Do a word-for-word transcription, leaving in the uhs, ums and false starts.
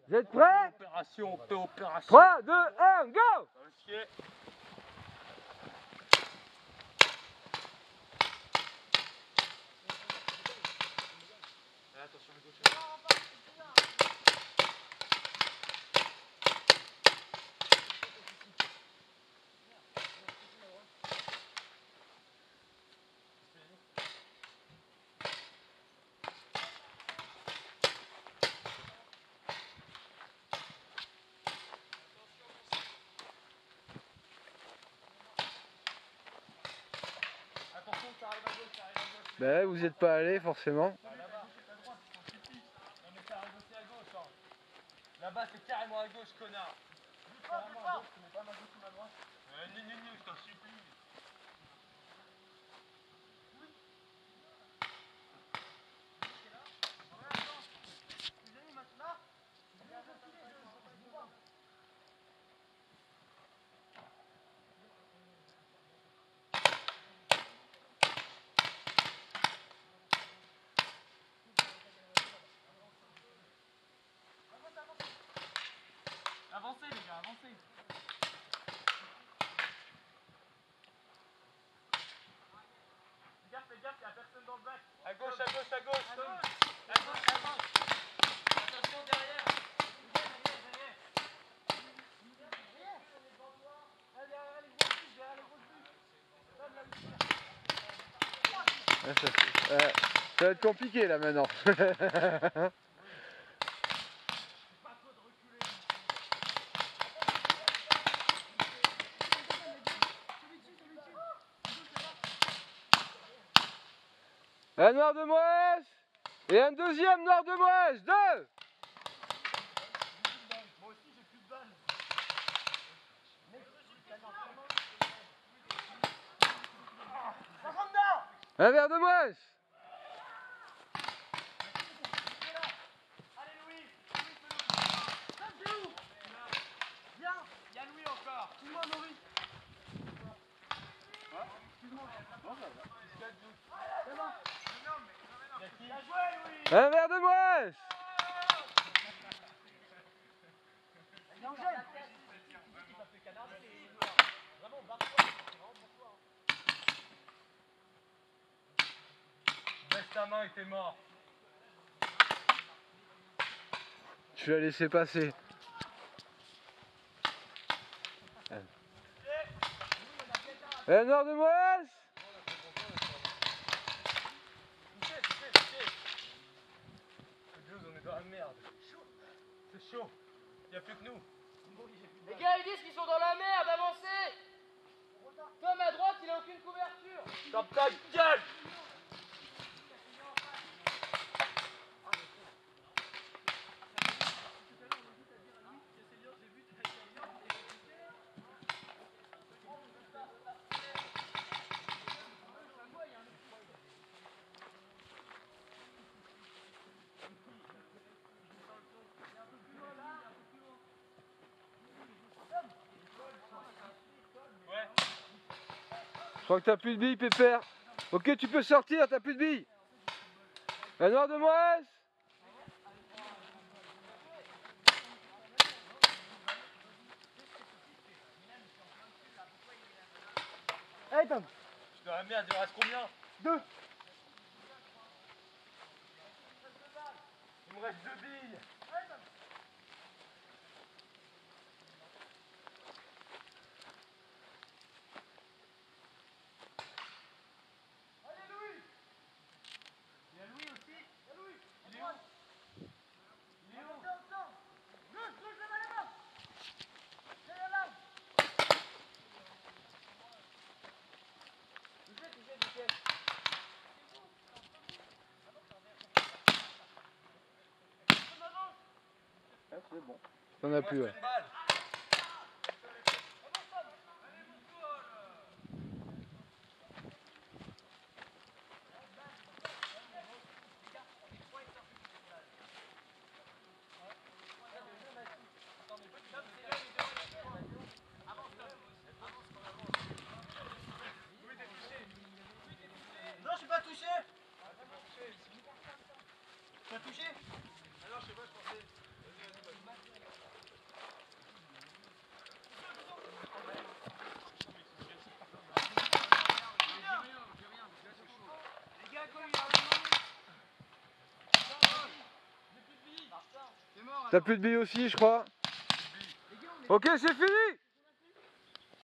Vous êtes prêts? Opération, opération. trois, deux, un, go! Okay. Attention à gauche. Ben vous n'êtes pas allé forcément. Là-bas c'est carrément à gauche, connard. Carrément à gauche, tu mets pas ma gauche ou ma droite. Euh, ni, ni, ni, je t'en supplie. Avancez les gars, avancez. Fais gaffe, fais gaffe, y'a personne dans le bac. À gauche, à gauche, à gauche. À gauche, à gauche, à gauche. Attention derrière. Ouais, ça, euh, ça va être compliqué là maintenant. Un noir de Moës et un deuxième noir de Moës. Deux. Moi aussi j'ai plus de balles. Un verre de Moës. Allez Louis, Louis, viens, il y a Louis encore. Excuse-moi Maurice. Hein? Excuse-moi. Non, ça va. C'est bon. Bien joué Louis. Un verre de Moës. Baisse ta main et t'es mort. Tu l'as laissé passer. Un noir de Moës. Touchez, touchez, touchez. On est dans la merde. C'est chaud. Il n'y a plus que nous. Les gars, ils disent qu'ils sont dans la merde, avancez! Tom à droite, il a aucune couverture! Tape ta gueule! Je crois que t'as plus de billes, Pépère. Ok, tu peux sortir, t'as plus de billes. Un noir de Moës. Hey Tom! Je suis dans la merde, il en reste combien? Deux! Il me reste deux billes! Allez Louis! Il y a Louis aussi? Il y a Louis! Il est où? Il est où? Gauche, gauche, là-bas, là-bas! Derrière là! Touchez, touchez, touchez! C'est bon. T'en as plus, ouais. Une balle! Non, je suis pas touché! T'as touché? Ah non, je sais pas, je pensais. Vas-y, vas-y, vas-y. T'as plus de billes aussi, je crois. Ok, c'est fini.